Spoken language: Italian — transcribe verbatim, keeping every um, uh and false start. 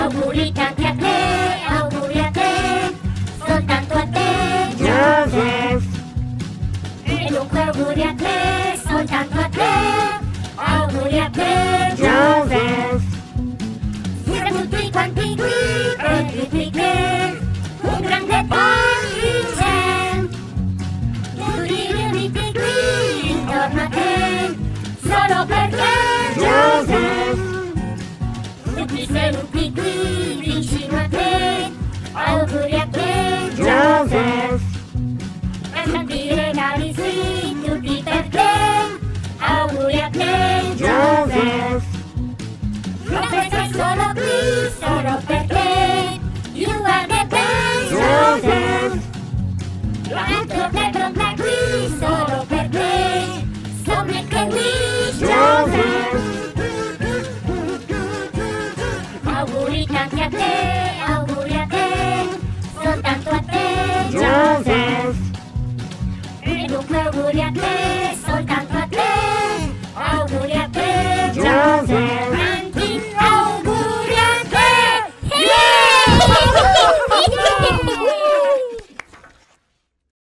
Auguri tanti a te, auguri a te, soltanto a te, Joseph. E dunque auguri a te, soltanto a te, auguri a te, Joseph. siete tutti quanti qui, e tutti che un grande party c'è. Tutti riuniti qui, intorno a te, solo per te, Joseph. tutti seduti qui, vicino a te, auguri a te, Joseph. e tanti regali sì, tutti per te, auguri a te, Joseph. la festa è solo qui, solo per te, you are the best, Joseph. la torta è pronta qui, solo per te, so make a wish, Joseph. auguri tanti a te, auguri a te, soltanto a te, Joseph. e dunque auguri a te,